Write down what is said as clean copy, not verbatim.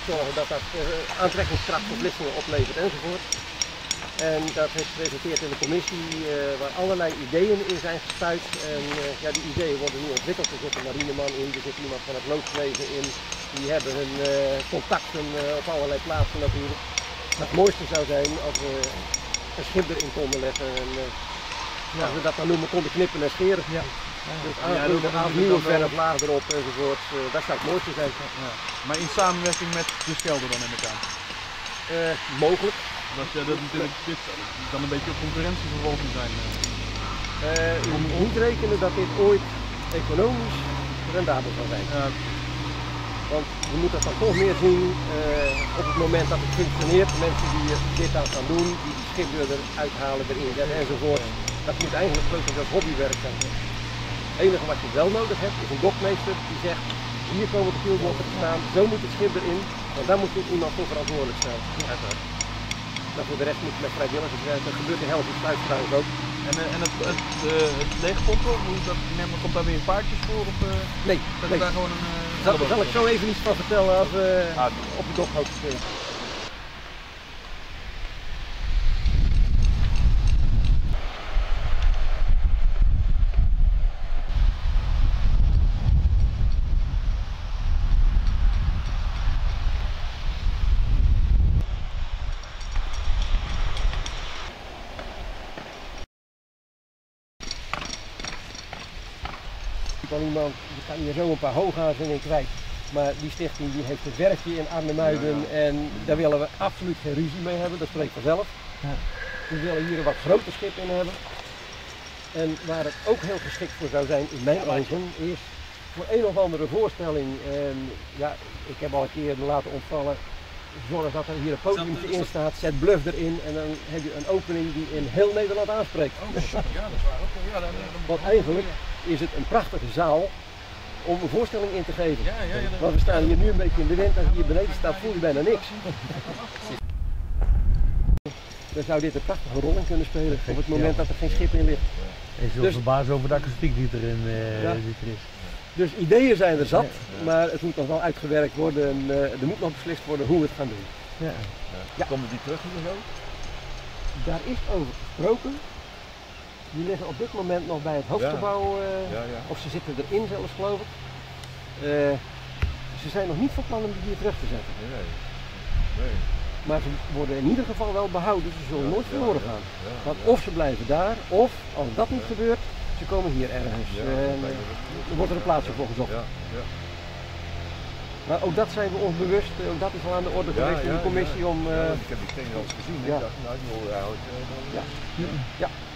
zorgen dat dat aantrekkingskracht tot listingen oplevert enzovoort. En dat heeft geresulteerd in de commissie waar allerlei ideeën in zijn gestuit. En ja, die ideeën worden nu ontwikkeld. Er zit een marineman in, er zit iemand van het loodswezen in. Die hebben hun contacten op allerlei plaatsen natuurlijk. Het mooiste zou zijn als we een schip erin konden leggen. En, als we dat dan noemen, konden knippen en scheren. Ja. Dus nieuwe verf, laag erop enzovoort. Dat zou het mooiste zijn. Ja. Maar in samenwerking met de Schelde dan in elkaar? Mogelijk. Dat natuurlijk dit dan een beetje op concurrentievervolging zijn. U moet niet rekenen dat dit ooit economisch rendabel zal zijn. Want je moet dat dan toch meer zien op het moment dat het functioneert. Mensen die dit aan gaan doen, die schipdeur eruit halen, erin zetten enzovoort. Dat moet eigenlijk grotendeels hobbywerk zijn. Het enige wat je wel nodig hebt is een dokmeester die zegt, hier komen de kielbochten te staan, zo moet het schip erin. Want daar moet iemand voor verantwoordelijk zijn. Maar voor de rest moet je met vrijwilligers werken. Dat gebeurt in Helmond Sluis trouwens ook. En het leegpompen, komt daar weer paardjes voor? Of, nee. Daar gewoon een, daar zal ik zo even iets van vertellen als we op de dokhoofd spelen. Iemand, je kan hier zo een paar hooghazen in kwijt, maar die stichting die heeft een werkje in Arnhem-Muiden en daar willen we absoluut geen ruzie mee hebben, dat spreekt vanzelf. We willen hier een wat groter schip in hebben. En waar het ook heel geschikt voor zou zijn in mijn ogen is voor een of andere voorstelling, ja, ik heb al een keer laten ontvallen, zorg dat er hier een podiumtje in staat, zet bluff erin en dan heb je een opening die in heel Nederland aanspreekt. Ja, dat is waar ook. Want eigenlijk is het een prachtige zaal om een voorstelling in te geven. Want we staan hier nu een beetje in de wind en als je hier beneden staat voel je bijna niks. Dan zou dit een prachtige rol in kunnen spelen op het moment dat er geen schip in ligt. En je zult verbazen over de akoestiek die erin is. Dus ideeën zijn er zat, maar het moet nog wel uitgewerkt worden en er moet nog beslist worden hoe we het gaan doen. Komen die terug hier zo? Daar is over gesproken. Die liggen op dit moment nog bij het hoofdgebouw, of ze zitten erin zelfs geloof ik. Ze zijn nog niet van plan om die hier terug te zetten. Nee. Maar ze worden in ieder geval wel behouden, ze zullen nooit verloren gaan. Want of ze blijven daar, of als dat niet gebeurt, ze komen hier ergens. Er wordt er een plaatsje voor gezocht. Maar ook dat zijn we ons bewust, ook dat is al aan de orde geweest in de commissie om... Ik heb die steen al eens gezien, ik dacht, nou die horen eigenlijk... Ja.